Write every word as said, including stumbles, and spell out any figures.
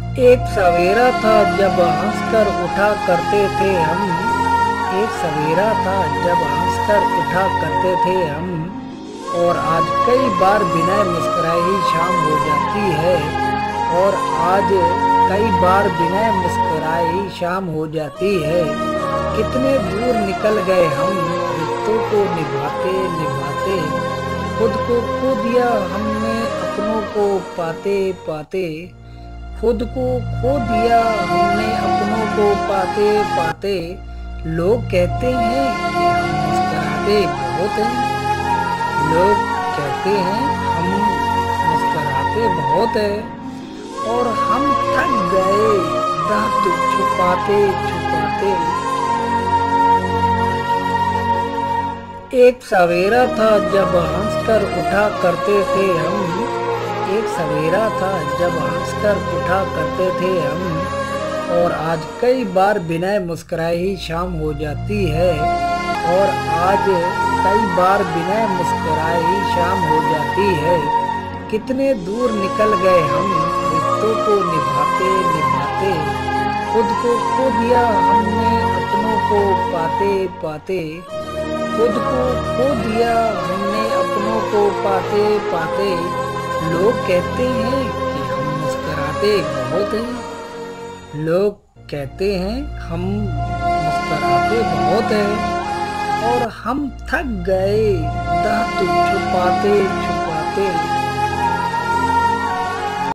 एक सवेरा था जब हंसकर उठा करते थे हम। एक सवेरा था जब हंसकर उठा करते थे हम। और आज कई बार बिना मुस्कुराए ही शाम हो जाती है। और आज कई बार बिना मुस्कुराए ही शाम हो जाती है। कितने दूर निकल गए हम रिश्तों को निभाते निभाते। खुद को खो दिया हमने अपनों को पाते पाते। खुद को खो दिया हमने अपनों को पाते पाते। लोग कहते हैं कि हम मुस्कुराते बहुत हैं। लोग कहते हैं हम मुस्कुराते बहुत हैं। और हम थक गए दांत छुपाते छुपाते। एक सवेरा था जब हंसकर उठा करते थे हम। एक सवेरा था जब हंसकर उठा करते थे हम। और आज कई बार बिना मुस्कुराए ही शाम हो जाती है। और आज कई बार बिना मुस्कुराए ही शाम हो जाती है। कितने दूर निकल गए हम रिश्तों को निभाते निभाते। खुद को खो दिया हमने अपनों को पाते पाते। खुद को खो दिया हमने अपनों को पाते पाते। लोग कहते हैं कि हम मुस्कुराते बहुत हैं। लोग कहते हैं हम मुस्कुराते बहुत हैं। और हम थक गए दांत छुपाते छुपाते।